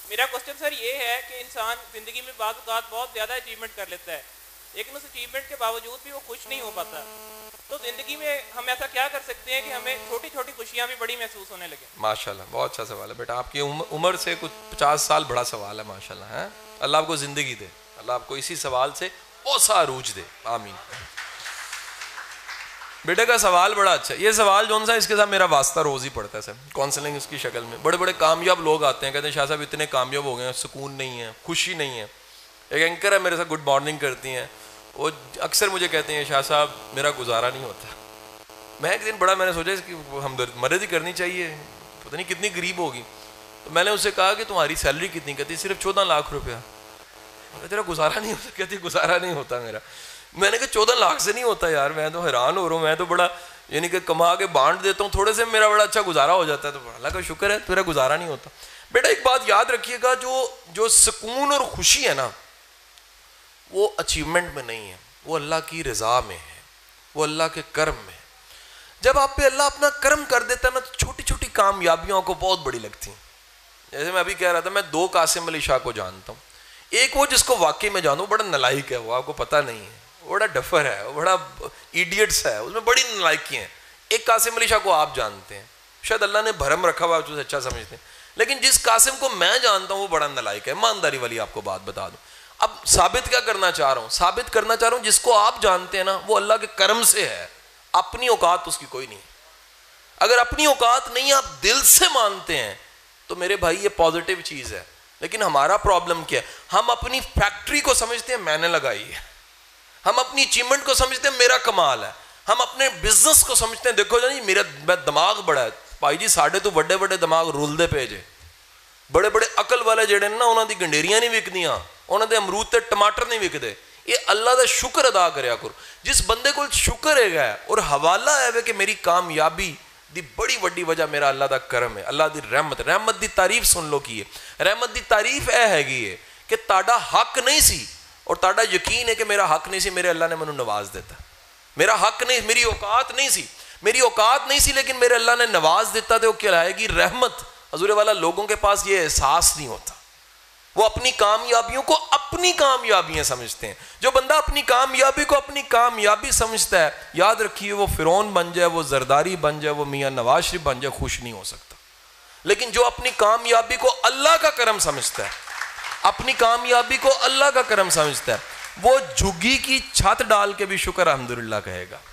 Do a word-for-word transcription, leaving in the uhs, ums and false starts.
میرا question sir یہ ہے کہ انسان زندگی میں بعض اوقات بہت زیادہ اچیومنٹ کر لیتا ہے لیکن اس اچیومنٹ کے باوجود بھی وہ خوش نہیں ہو پاتا, تو زندگی میں ہم ایسا کیا کر سکتے ہیں کہ ہمیں چھوٹی چھوٹی خوشیاں بھی بڑی محسوس ہونے لگیں؟ ماشاءاللہ بہت اچھا سوال ہے بیٹا, آپ کی عمر سے کچھ پچاس سال بڑا سوال ہے ماشاءاللہ ہے. اللہ آپ کو زندگی دے, اللہ آپ کو اسی سوال سے اوسا عروج دے, آمین. بیٹے کا سوال بڑا اچھا ہے. یہ سوال جو سا اس کے ساتھ میرا واسطہ روز ہی پڑتا ہے سر, کاؤنسلنگ اس کی شکل میں. بڑے بڑے کامیاب لوگ آتے ہیں, کہتے ہیں شاہ صاحب اتنے کامیاب ہو گئے ہیں, سکون نہیں ہے, خوشی نہیں ہے. ایک اینکر ہے میرے ساتھ گڈ مارننگ کرتی ہیں, وہ اکثر مجھے کہتے ہیں شاہ صاحب میرا گزارا نہیں ہوتا. میں ایک دن بڑا میں نے سوچا اس کی ہمدرد مدد ہی کرنی چاہیے, پتہ نہیں کتنی غریب ہوگی. تو میں نے اس سے کہا کہ تمہاری سیلری کتنی؟ کہتی صرف چودہ لاکھ روپیہ. تیرا گزارا نہیں ہوتا؟ کہتی گزارا نہیں ہوتا میرا. میں نے کہا چودہ لاکھ سے نہیں ہوتا یار, میں تو حیران ہو رہا ہوں, میں تو بڑا یعنی کہ کما کے بانٹ دیتا ہوں, تھوڑے سے میرا بڑا اچھا گزارا ہو جاتا ہے. تو اللہ کا شکر ہے تیرا گزارا نہیں ہوتا. بیٹا ایک بات یاد رکھیے گا, جو جو سکون اور خوشی ہے نا وہ اچیومنٹ میں نہیں ہے, وہ اللہ کی رضا میں ہے, وہ اللہ کے کرم میں ہے. جب آپ پہ اللہ اپنا کرم کر دیتا ہے نا تو چھوٹی چھوٹی کامیابیوں کو بہت بڑی لگتی ہیں. جیسے میں ابھی کہہ رہا تھا, میں دو قاسم علی شاہ کو جانتا ہوں. ایک وہ جس کو واقعی میں جانوں, بڑا نلائق ہے وہ, آپ کو پتہ نہیں ہے, بڑا ڈفر ہے, بڑا ایڈیٹس ہے, اس میں بڑی نلائکی ہیں. ایک قاسم علی شاہ کو آپ جانتے ہیں, شاید اللہ نے بھرم رکھا ہوا ہے, اچھا سمجھتے ہیں. لیکن جس قاسم کو میں جانتا ہوں وہ بڑا نلائق ہے. ایمانداری والی آپ کو بات بتا دوں. اب ثابت کیا کرنا چاہ رہا ہوں؟ ثابت کرنا چاہ رہا ہوں جس کو آپ جانتے ہیں نا وہ اللہ کے کرم سے ہے, اپنی اوقات اس کی کوئی نہیں. اگر اپنی اوقات نہیں آپ دل سے مانتے ہیں تو میرے بھائی یہ پازیٹیو چیز ہے. لیکن ہمارا پرابلم کیا ہے, ہم اپنی فیکٹری کو سمجھتے ہیں میں نے لگائی ہے, ہم اپنی اچیومنٹ کو سمجھتے ہیں میرا کمال ہے, ہم اپنے بزنس کو سمجھتے ہیں دیکھو جانی میرا دماغ بڑا ہے. بھائی جی ساڈے تو بڑے بڑے دماغ رولدے پے جے, بڑے بڑے عقل والے جڑے نا انہاں دی گنڈیریاں نہیں وکدیاں, انہاں دے امرود تے ٹماٹر نہیں وکدے. یہ اللہ دا شکر ادا کریا کرو. جس بندے کو شکر ہے گا اور حوالہ ہے کہ میری کامیابی دی بڑی وڈی وجہ میرا اللہ دا کرم ہے, اللہ دی رحمت. رحمت دی تعریف سن لو کی ہے, رحمت دی تعریف اے ہے گی ہے کہ تاڑا حق نہیں سی اور تاڑا یقین ہے کہ میرا حق نہیں سی, میرے اللہ نے منو نواز دیتا. میرا حق نہیں, میری اوقات نہیں سی, میری اوقات نہیں سی لیکن میرے اللہ نے نواز دیتا. تو کیا لائے گی رحمت. حضور والا لوگوں کے پاس یہ احساس نہیں ہوتا, وہ اپنی کامیابیوں کو اپنی کامیابیاں سمجھتے ہیں. جو بندہ اپنی کامیابی کو اپنی کامیابی سمجھتا ہے, یاد رکھیے وہ فرعون بن جائے, وہ زرداری بن جائے, وہ میاں نواز شریف بن جائے, خوش نہیں ہو سکتا. لیکن جو اپنی کامیابی کو اللہ کا کرم سمجھتا ہے, اپنی کامیابی کو اللہ کا کرم سمجھتا ہے, وہ جھگی کی چھت ڈال کے بھی شکر الحمدللہ کہے گا.